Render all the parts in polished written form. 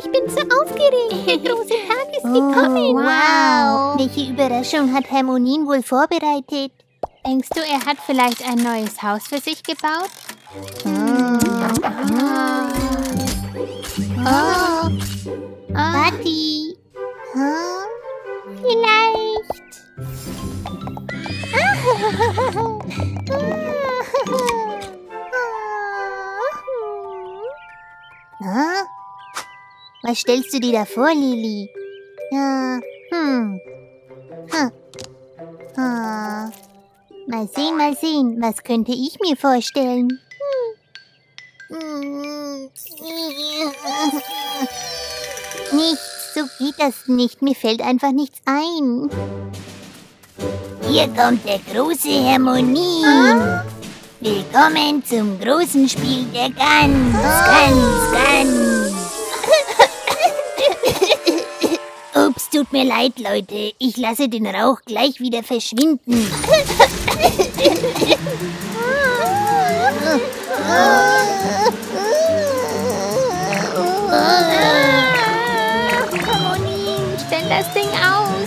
Ich bin so aufgeregt. Der große Tag ist gekommen. Wow. Welche Überraschung hat Hermonin wohl vorbereitet? Denkst du, er hat vielleicht ein neues Haus für sich gebaut? Tati. Vielleicht. Was stellst du dir da vor, Lili? Mal sehen, was könnte ich mir vorstellen? Nichts, so geht das nicht. Mir fällt einfach nichts ein. Hier kommt der große Hermonin. Willkommen zum großen Spiel der Gans. Ups, tut mir leid, Leute. Ich lasse den Rauch gleich wieder verschwinden. Hermonin, stell das Ding aus.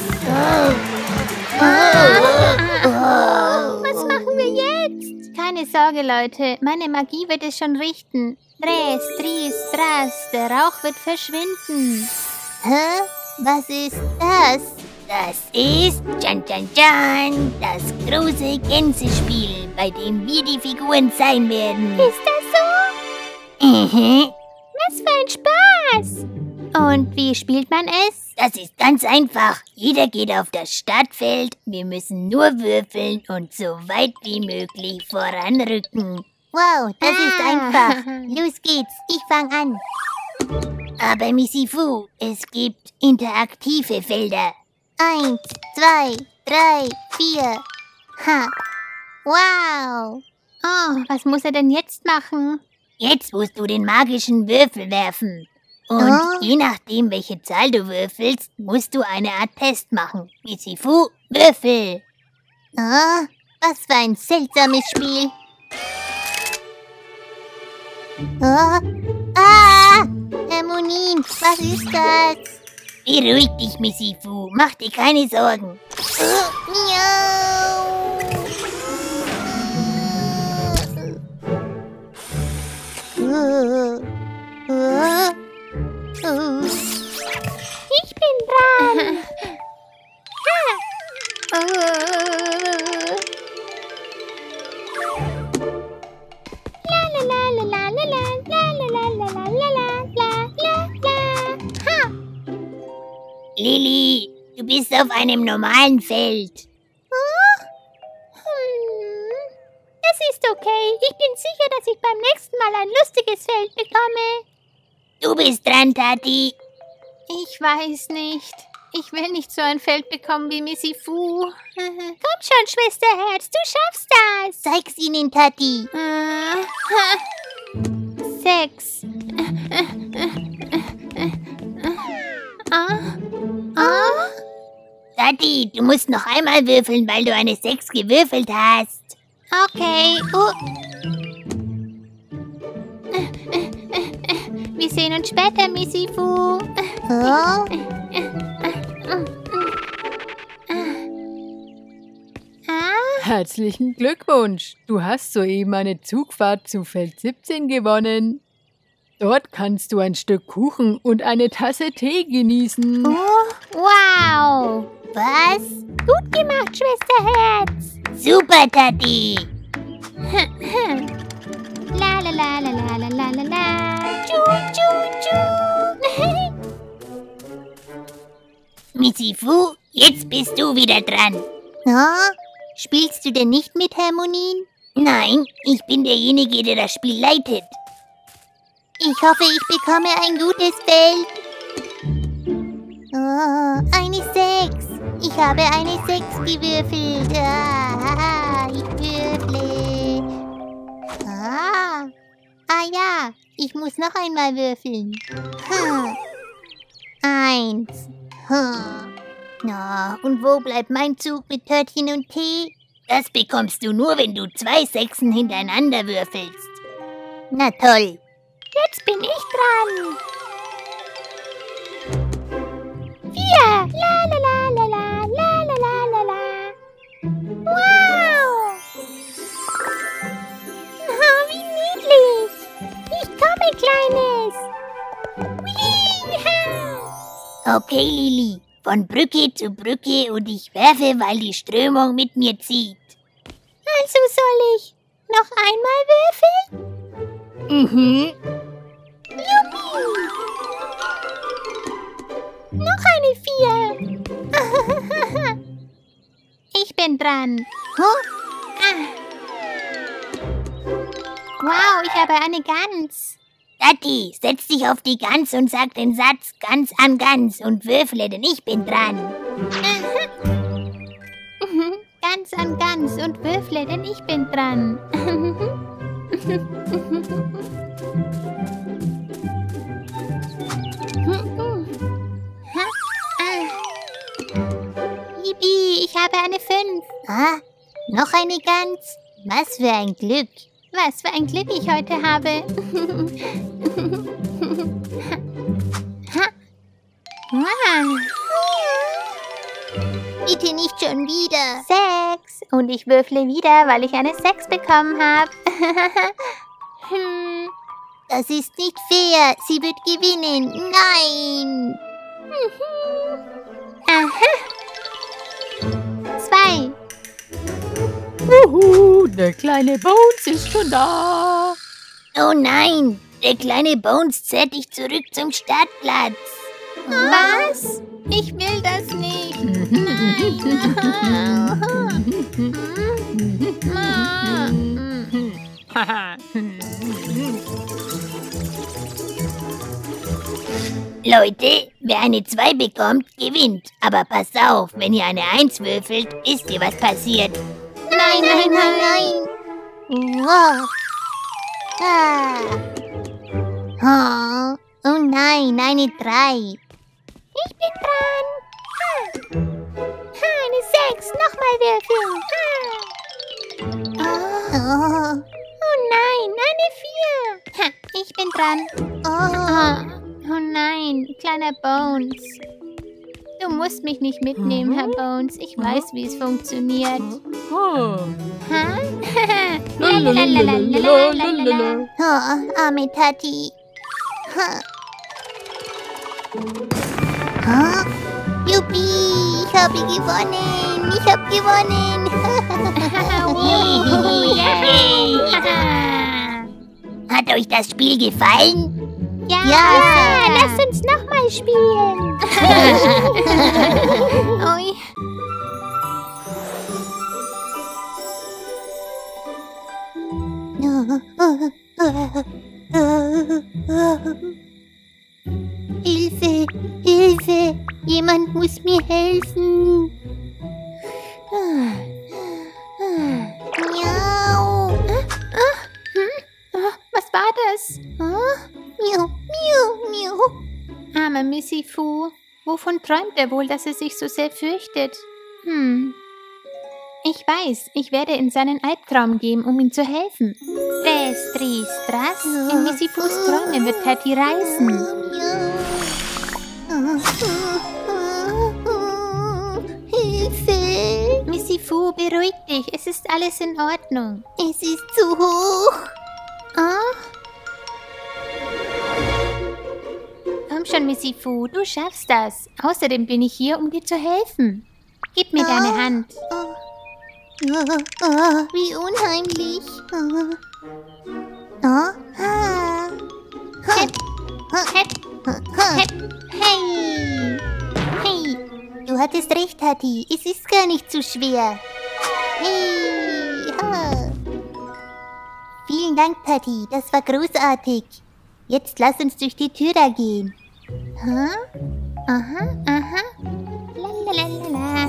Was machen wir jetzt? Keine Sorge, Leute. Meine Magie wird es schon richten. Dres, Tris, Tras. Der Rauch wird verschwinden. Hä? Was ist das? Das ist, das große Gänsespiel, bei dem wir die Figuren sein werden. Ist das so? Was für ein Spaß! Und wie spielt man es? Das ist ganz einfach. Jeder geht auf das Startfeld. Wir müssen nur würfeln und so weit wie möglich voranrücken. Wow, das ist einfach. Los geht's, ich fang an. Aber Missy Fu, es gibt interaktive Felder. 1, 2, 3, 4. Ha. Wow. Oh, was muss er denn jetzt machen? Jetzt musst du den magischen Würfel werfen. Und je nachdem, welche Zahl du würfelst, musst du eine Art Test machen. Missy Fu, würfel. Was für ein seltsames Spiel. Hermonin, was ist das? Beruhig dich, Missy Fu. Mach dir keine Sorgen. Ich bin dran. Lili, du bist auf einem normalen Feld. Es ist okay. Ich bin sicher, dass ich beim nächsten Mal ein lustiges Feld bekomme. Du bist dran, Tati. Ich weiß nicht. Ich will nicht so ein Feld bekommen wie Missy Fu. Komm schon, Schwesterherz, du schaffst das. Zeig's ihnen, Tati. 6. Tati, du musst noch einmal würfeln, weil du eine 6 gewürfelt hast. Okay. Wir sehen uns später, Missy Fu. Herzlichen Glückwunsch! Du hast soeben eine Zugfahrt zu Feld 17 gewonnen. Dort kannst du ein Stück Kuchen und eine Tasse Tee genießen. Wow. Was? Gut gemacht, Schwesterherz. Super, Tati. La la la la la la la la la. Tschu, tschu, tschu. Missy Fu, jetzt bist du wieder dran. Spielst du denn nicht mit, Hermonin? Nein, ich bin derjenige, der das Spiel leitet. Ich hoffe, ich bekomme ein gutes Feld. Eine 6. Ich habe eine 6 gewürfelt. Ich würfle. Ja, ich muss noch einmal würfeln. 1. Na, und wo bleibt mein Zug mit Törtchen und Tee? Das bekommst du nur, wenn du 2 Sechsen hintereinander würfelst. Na toll. Jetzt bin ich dran. Okay, Lili. Von Brücke zu Brücke und ich werfe, weil die Strömung mit mir zieht. Also soll ich noch einmal würfeln? Mhm. Juppie! Noch eine 4. Ich bin dran. Huh? Wow, ich habe eine Gans. Tati, setz dich auf die Gans und sag den Satz Gans an Gans und würfle, denn ich bin dran. Gans an Gans und würfle, denn ich bin dran. Yippie, ich habe eine 5. Ah, noch eine Gans? Was für ein Glück. Was für ein Glück ich heute habe. Bitte nicht schon wieder. 6. Und ich würfle wieder, weil ich eine 6 bekommen habe. Das ist nicht fair. Sie wird gewinnen. Nein. Aha. 2. Wuhu, der kleine Bones ist schon da. Oh nein, der kleine Bones zerrt dich zurück zum Startplatz. Was? Ich will das nicht. Leute, wer eine 2 bekommt, gewinnt. Aber pass auf, wenn ihr eine 1 würfelt, wisst ihr, was passiert. Nein, nein, nein, nein. Wow. Ah. Oh nein, eine 3. Ich bin dran. Eine 6. Nochmal würfeln. Oh. Oh nein, eine 4. Ich bin dran. Oh. Oh nein, kleiner Bones. Du musst mich nicht mitnehmen, Herr Bones. Ich weiß, wie es funktioniert. Oh. Ha? Lalalalalalala. Oh, arme Tati. Juppie, ich habe gewonnen. Ich habe gewonnen. Hat euch das Spiel gefallen? Ja, Ja. lasst uns nochmal spielen. Ui. Hilfe, Hilfe, jemand muss mir helfen. Miau. Was war das? Miau, miau, miau. Armer Missy Fu. Wovon träumt er wohl, dass er sich so sehr fürchtet? Ich weiß, ich werde in seinen Albtraum gehen, um ihm zu helfen. Tres, tris, tras. In Missy Fus Träume wird Tati reisen. Hilfe! Missy Fu, beruhig dich. Es ist alles in Ordnung. Es ist zu hoch. Komm schon, Missy Fu, du schaffst das. Außerdem bin ich hier, um dir zu helfen. Gib mir deine Hand. Wie unheimlich. Hey! Hey, du hattest recht, Tati. Es ist gar nicht so schwer. Hey, ha. Vielen Dank, Tati. Das war großartig. Jetzt lass uns durch die Tür da gehen. Aha. Lalalala.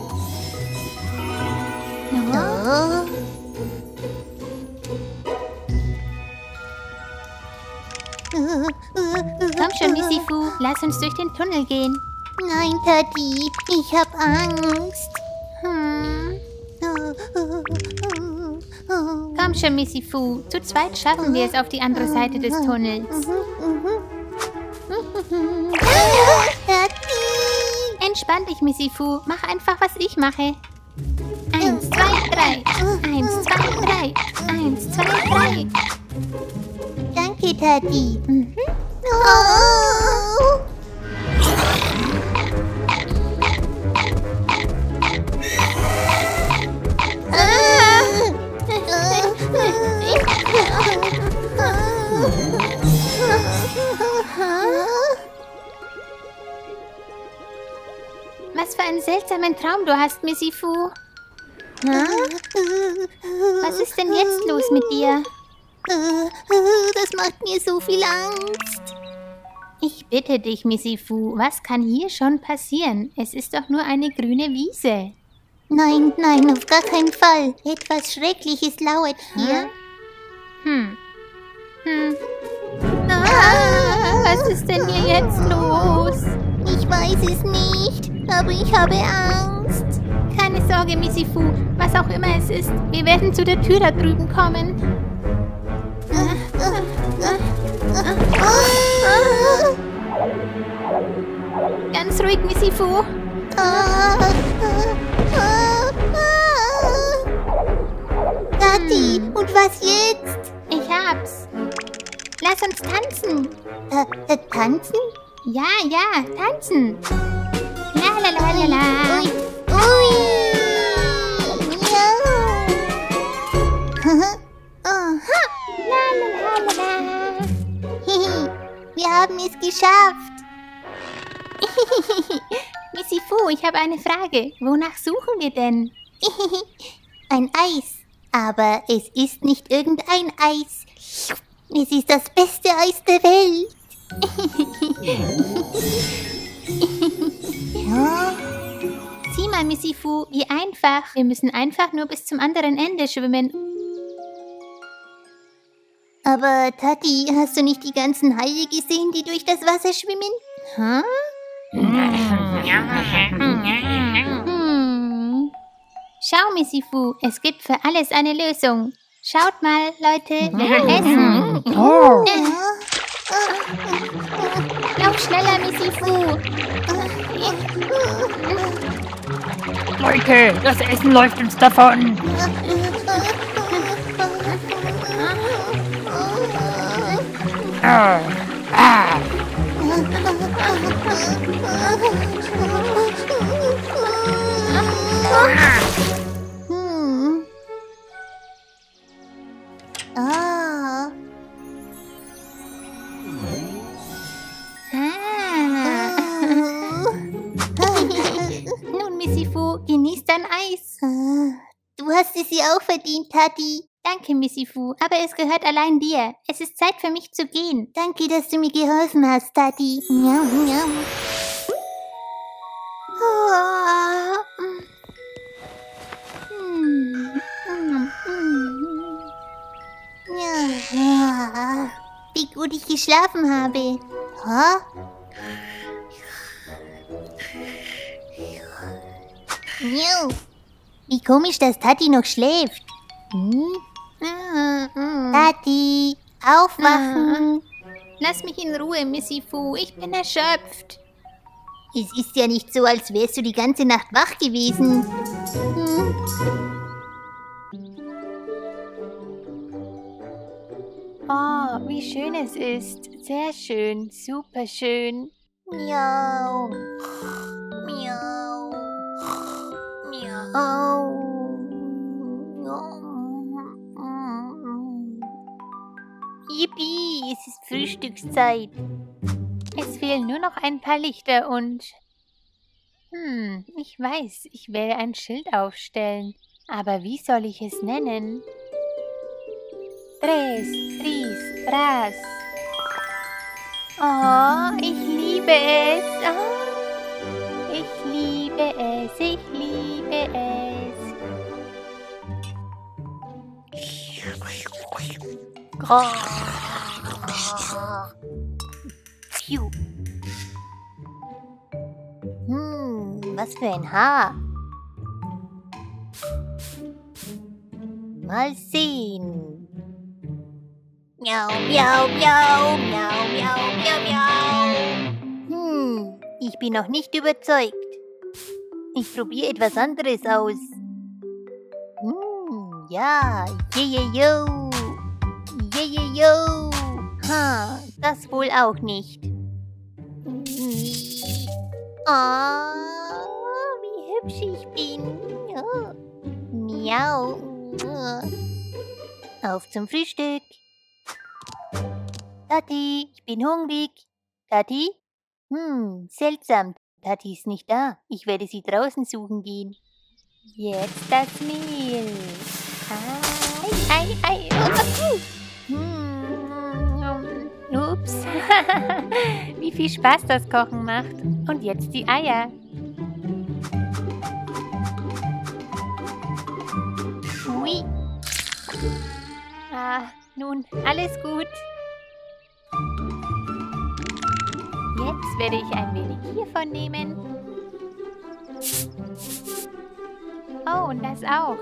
Oh. Komm schon, Missy Fu, lass uns durch den Tunnel gehen. Nein, Tati. Ich hab Angst. Komm schon, Missy Fu, zu zweit schaffen wir es auf die andere Seite des Tunnels. Tati. Entspann dich, Missy Fu, mach einfach, was ich mache. 1, 2, 3. 1, 2, 3. 1, 2, 3. Danke, Tati. Oh. Was für einen seltsamen Traum du hast, Missy Fu. Was ist denn jetzt los mit dir? Das macht mir so viel Angst. Ich bitte dich, Missy Fu, was kann hier schon passieren? Es ist doch nur eine grüne Wiese. Nein, nein, auf gar keinen Fall. Etwas Schreckliches lauert hier. Was ist denn hier jetzt los? Ich weiß es nicht, aber ich habe Angst. Keine Sorge, Missy Fu, was auch immer es ist, wir werden zu der Tür da drüben kommen. Ganz ruhig, Missy Fu. Tati, und was jetzt? Ich hab's. Lass uns tanzen. Tanzen? Ja, tanzen. La la la la la. Ui. Ja. La la la la la. Wir haben es geschafft. Missy Fu, ich habe eine Frage. Wonach suchen wir denn? Ein Eis. Aber es ist nicht irgendein Eis. Es ist das beste Eis der Welt. Sieh mal, Missy Fu, wie einfach. Wir müssen einfach nur bis zum anderen Ende schwimmen. Aber Tati, hast du nicht die ganzen Haie gesehen, die durch das Wasser schwimmen? Schau, Missy Fu, es gibt für alles eine Lösung. Schaut mal, Leute, wir essen. Lauf schneller, Missy Fu. Leute, das Essen läuft uns davon. Nun, Missy Fu, genieß dein Eis. Du hast es ja auch verdient, Tati. Danke, Missy Fu, aber es gehört allein dir. Es ist Zeit für mich zu gehen. Danke, dass du mir geholfen hast, Tati. Miam, miam. Ja. Wie gut ich geschlafen habe. Miau. Wie komisch, dass Tati noch schläft. Tati, aufwachen. Lass mich in Ruhe, Missy Fu. Ich bin erschöpft. Es ist ja nicht so, als wärst du die ganze Nacht wach gewesen. Oh, wie schön es ist. Sehr schön, super schön. Miau. Miau. Miau. Yippie, es ist Frühstückszeit. Es fehlen nur noch ein paar Lichter und... ich weiß, ich werde ein Schild aufstellen. Aber wie soll ich es nennen? Tres, tris, tras. Oh, ich liebe es. Oh, ich liebe es, ich liebe es. Pfiuh. Was für ein Haar. Mal sehen. Miau, miau, miau, miau, miau, miau, miau. Ich bin noch nicht überzeugt. Ich probiere etwas anderes aus. Ja, yo. Yo. Das wohl auch nicht. Wie hübsch ich bin. Miau. Auf zum Frühstück. Tati, ich bin hungrig. Tati? Seltsam. Tati ist nicht da. Ich werde sie draußen suchen gehen. Jetzt das Mehl. Ei. Ups. Wie viel Spaß das Kochen macht. Und jetzt die Eier. Hui. Nun, alles gut. Jetzt werde ich ein wenig hiervon nehmen. Oh, und das auch.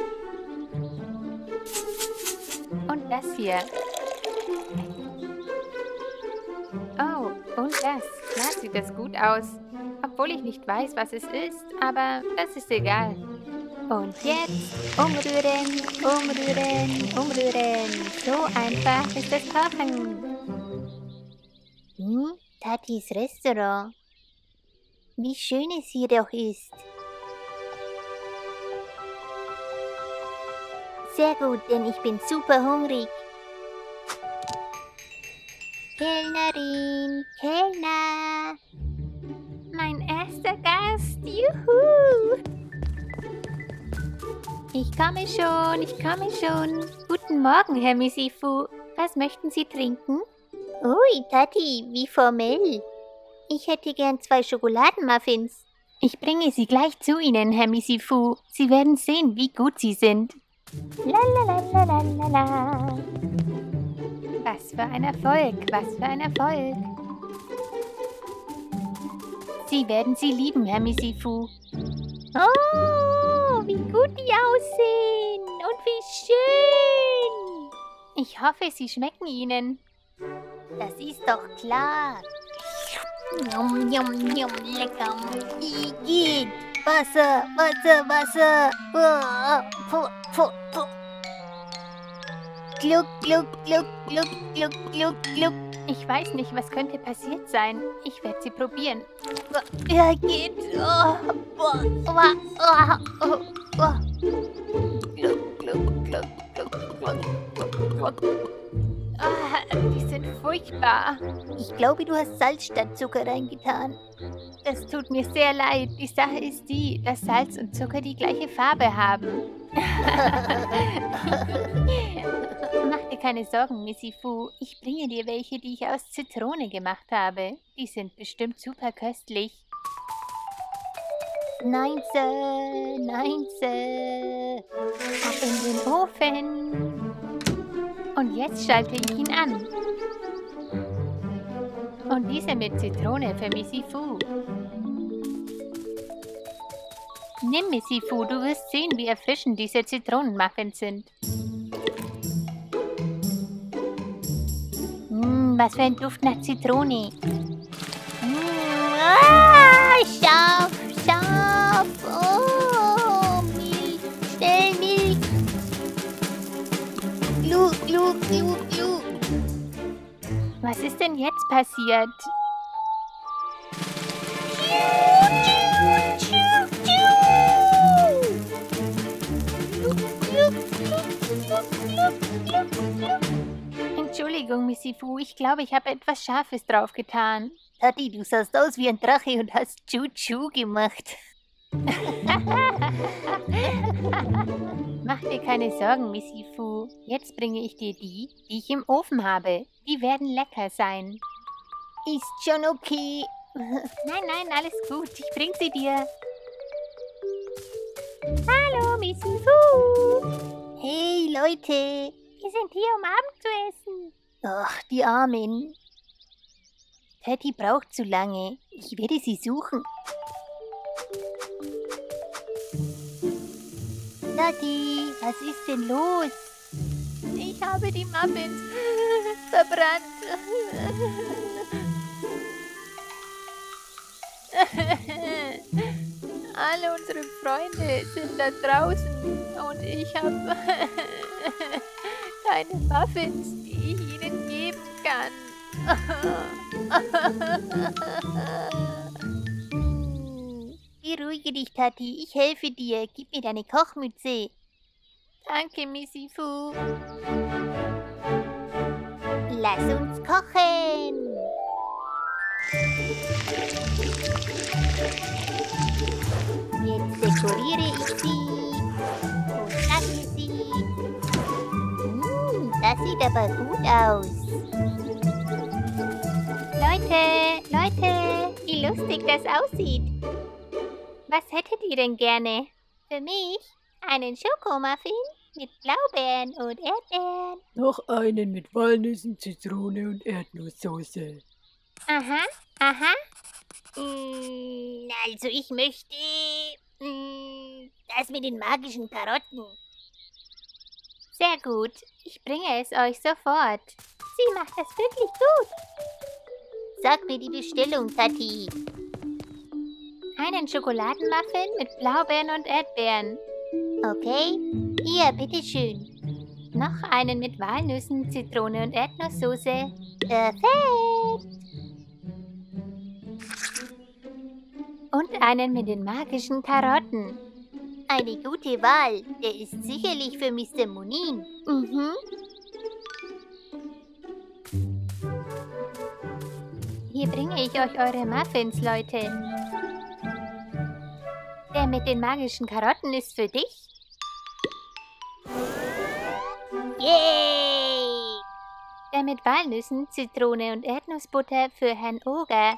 Und das hier. Oh, und das. Klar sieht das gut aus. Obwohl ich nicht weiß, was es ist, aber das ist egal. Und jetzt umrühren. So einfach ist das Kochen. Tatis Restaurant. Wie schön es hier doch ist. Sehr gut, denn ich bin super hungrig. Kellnerin, Kellner. Mein erster Gast. Juhu. Ich komme schon. Guten Morgen, Herr Misifu. Was möchten Sie trinken? Ui, Tati, wie formell. Ich hätte gern 2 Schokoladenmuffins. Ich bringe sie gleich zu Ihnen, Herr Misifu. Sie werden sehen, wie gut sie sind. La. Was für ein Erfolg. Sie werden sie lieben, Herr Misifu. Oh, wie gut die aussehen. Und wie schön. Ich hoffe, sie schmecken Ihnen. Das ist doch klar. Yum, lecker. Igitt. Wasser. Gluck. Ich weiß nicht, was könnte passiert sein. Ich werde sie probieren. Ja, geht. Die sind furchtbar. Ich glaube, du hast Salz statt Zucker reingetan. Das tut mir sehr leid. Die Sache ist die, dass Salz und Zucker die gleiche Farbe haben. Mach dir keine Sorgen, Misifu. Ich bringe dir welche, die ich aus Zitrone gemacht habe. Die sind bestimmt super köstlich. Nein, Sir. Ab in den Ofen. Und jetzt schalte ich ihn an. Und diese mit Zitrone für Misifu. Nimm, Misifu, du wirst sehen, wie erfrischend diese Zitronenmuffins sind. Was für ein Duft nach Zitrone. Scharf. Oh, Milch. Schnell Milch. Glu. Was ist denn jetzt passiert? Entschuldigung, Misifu, ich glaube, ich habe etwas Scharfes draufgetan. Tati, du sahst aus wie ein Drache und hast Tschu-Tschu gemacht. Mach dir keine Sorgen, Misifu. Jetzt bringe ich dir die ich im Ofen habe. Die werden lecker sein. Ist schon okay. Nein, alles gut. Ich bring sie dir. Hallo, Misifu. Hey, Leute. Wir sind hier, um Abend zu essen. Ach, die Armen. Tati braucht zu lange. Ich werde sie suchen. Tati, was ist denn los? Ich habe die Muffins verbrannt. Alle unsere Freunde sind da draußen und ich habe keine Muffins, die ich ihnen geben kann. Beruhige dich, Tati. Ich helfe dir. Gib mir deine Kochmütze. Danke, Misifu. Lass uns kochen. Jetzt dekoriere ich sie und stacke sie. Das sieht aber gut aus. Leute, wie lustig das aussieht. Was hättet ihr denn gerne? Für mich einen Schokomuffin mit Blaubeeren und Erdbeeren. Noch einen mit Walnüssen, Zitrone und Erdnusssoße. Aha. Also ich möchte das mit den magischen Karotten. Sehr gut, ich bringe es euch sofort. Sie macht das wirklich gut. Sag mir die Bestellung, Tati. Einen Schokoladenmuffin mit Blaubeeren und Erdbeeren. Okay, hier, bitteschön. Noch einen mit Walnüssen, Zitrone und Erdnusssoße. Perfekt. Und einen mit den magischen Karotten. Eine gute Wahl. Der ist sicherlich für Mr. Munin. Mhm. Hier bringe ich euch eure Muffins, Leute. Der mit den magischen Karotten ist für dich. Yay! Der mit Walnüssen, Zitrone und Erdnussbutter für Herrn Oger.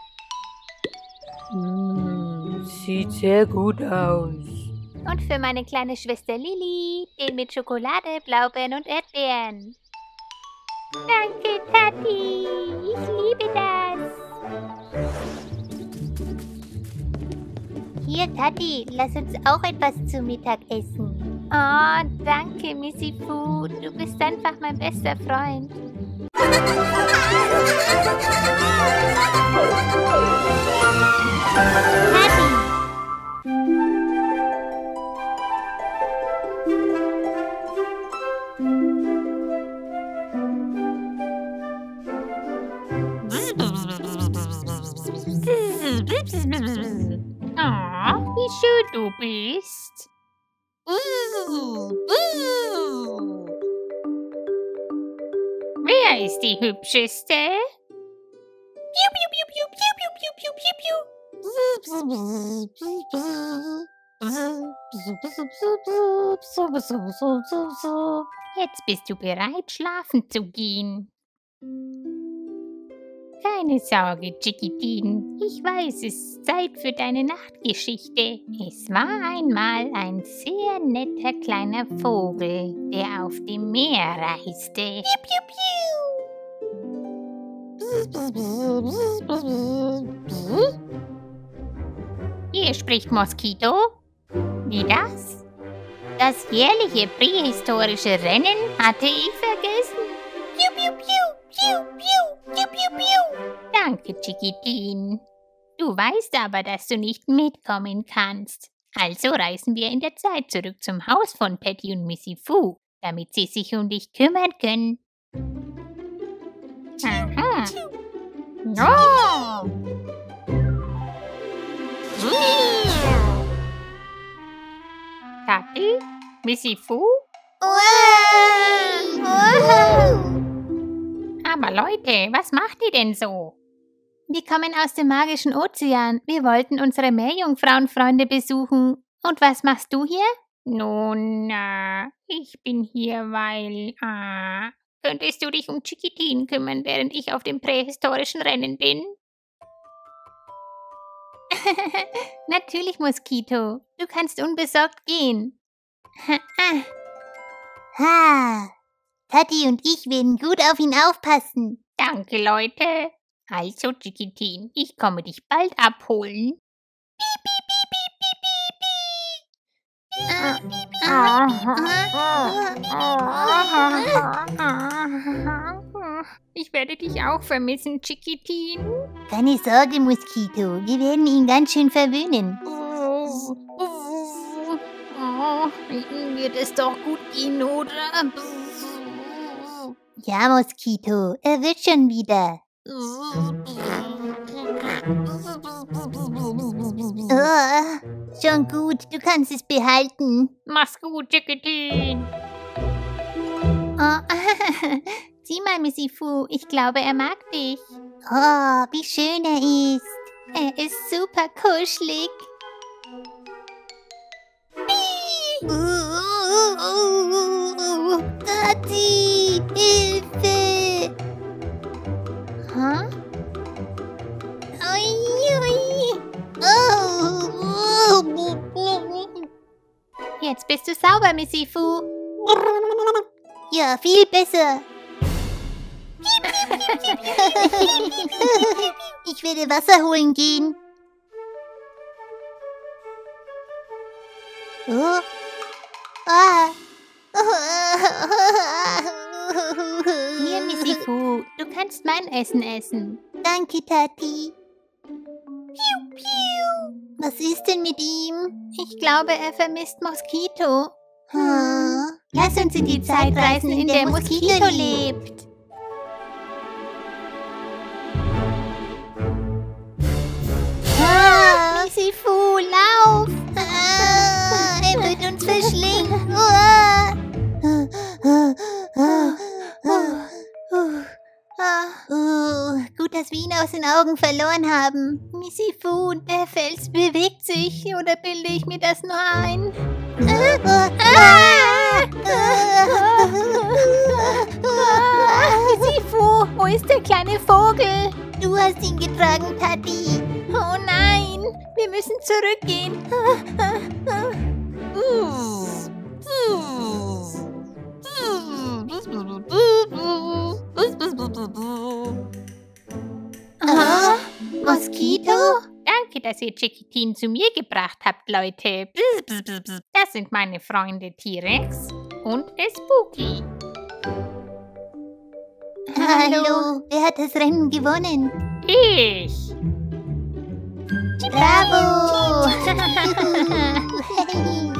Sieht sehr gut aus. Und für meine kleine Schwester Lili, den mit Schokolade, Blaubeeren und Erdbeeren. Danke, Tati. Ich liebe das. Hier, Tati, lass uns auch etwas zu Mittag essen. Oh, danke, Missy Fu. Du bist einfach mein bester Freund. Tati! Oh, wie schön du bist. Wer ist die Hübscheste? Piu, piu, piu, piu, piu, piu, piu, piu, piu. Jetzt bist du bereit, schlafen zu gehen. Keine Sorge, Chiquitin. Ich weiß, es ist Zeit für deine Nachtgeschichte. Es war einmal ein sehr netter kleiner Vogel, der auf dem Meer reiste. Piu, piu, piu. Hier spricht Moskito. Wie das? Das jährliche prähistorische Rennen hatte ich vergessen. Piu, piu, piu, piu, piu, piu, piu, piu. Danke, Chiquitin. Du weißt aber, dass du nicht mitkommen kannst. Also reisen wir in der Zeit zurück zum Haus von Patty und Missy Fu, damit sie sich um dich kümmern können. Aha. No! Tati? Missy Fu? Aber Leute, was macht ihr denn so? Wir kommen aus dem magischen Ozean. Wir wollten unsere Meerjungfrauenfreunde besuchen. Und was machst du hier? Nun, ich bin hier, weil, könntest du dich um Chiquitin kümmern, während ich auf dem prähistorischen Rennen bin? Natürlich, Moskito. Du kannst unbesorgt gehen. Ha! Tati und ich werden gut auf ihn aufpassen. Danke, Leute. Also, Chiquitin, ich komme dich bald abholen. Ich werde dich auch vermissen, Chiquitin. Keine Sorge, Moskito. Wir werden ihn ganz schön verwöhnen. Wird es doch gut gehen, oder? Ja, Moskito. Er wird schon wieder. Oh, schon gut. Du kannst es behalten. Mach's gut, Chiquitin. Oh, Sieh mal, Missy Fu, ich glaube, er mag dich. Oh, wie schön er ist. Er ist super kuschelig. Tati, Hilfe! Huh? Ui, ui. Jetzt bist du sauber, Missy Fu. Ja, viel besser. Ich werde Wasser holen gehen. Oh. Ah. Hier, Missy Fu, du kannst mein Essen essen. Danke, Tati. Piu, piu. Was ist denn mit ihm? Ich glaube, er vermisst Moskito. Lass uns in die Zeit reisen, in der Moskito lebt. Missy Fu, lauf! Er wird uns verschlingen. Gut, dass wir ihn aus den Augen verloren haben. Missy Fu, der Fels bewegt sich. Oder bilde ich mir das nur ein? Missy Fu, wo ist der kleine Vogel? Du hast ihn getragen, Tati. Oh nein, wir müssen zurückgehen. Moskito? Danke, dass ihr Chiquitin zu mir gebracht habt, Leute. Das sind meine Freunde T-Rex und Spooky. Hallo, wer hat das Rennen gewonnen? Ich. Bravo!